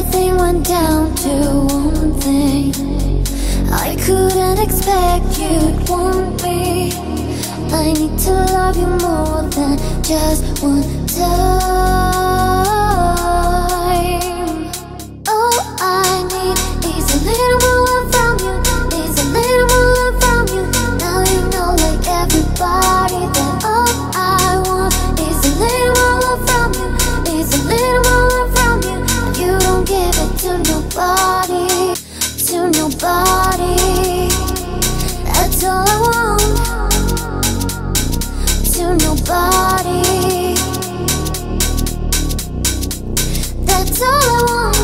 Everything went down to one thing. I couldn't expect you'd want me. I need to love you more than just one time. All I need is a little more love from you. Is a little more love from you. Now you know, like everybody, that all I want is a little more love from you. Is a little more love from you. But you don't give it to nobody. To nobody. That's all I want. To nobody. That's all I want.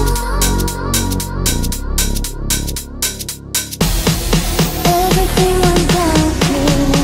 Everything went down to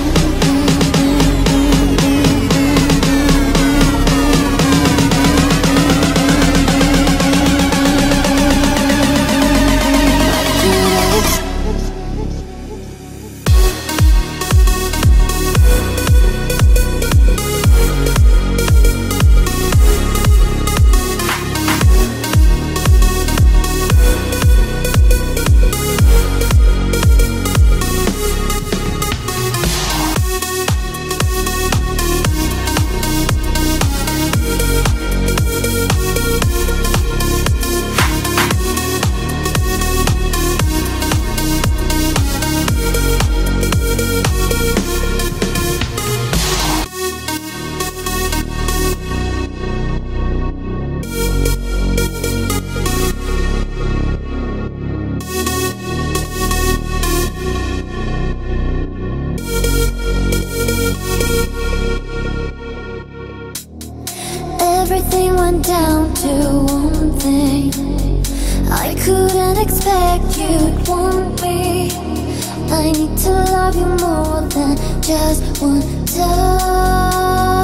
Everything went down to one thing. I couldn't expect you'd want me. I need to love you more than just one time.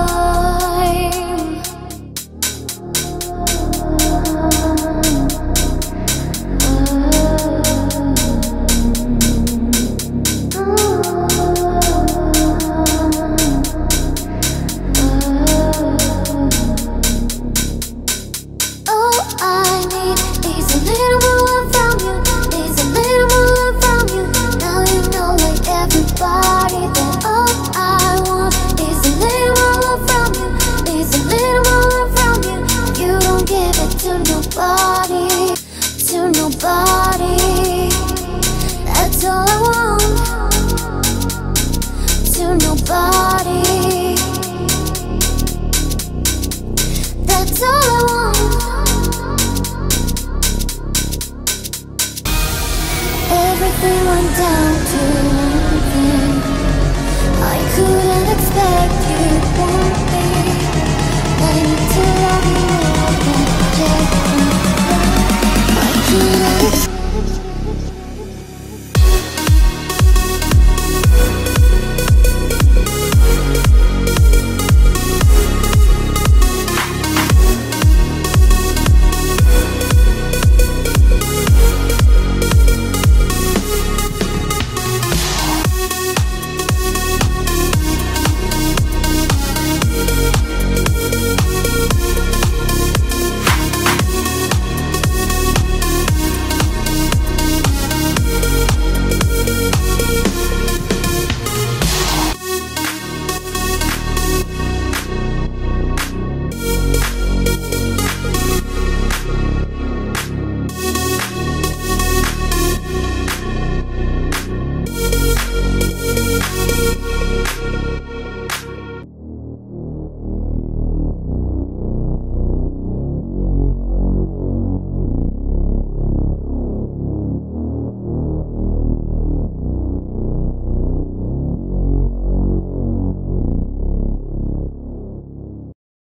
To nobody. That's all I want. To nobody. That's all I want.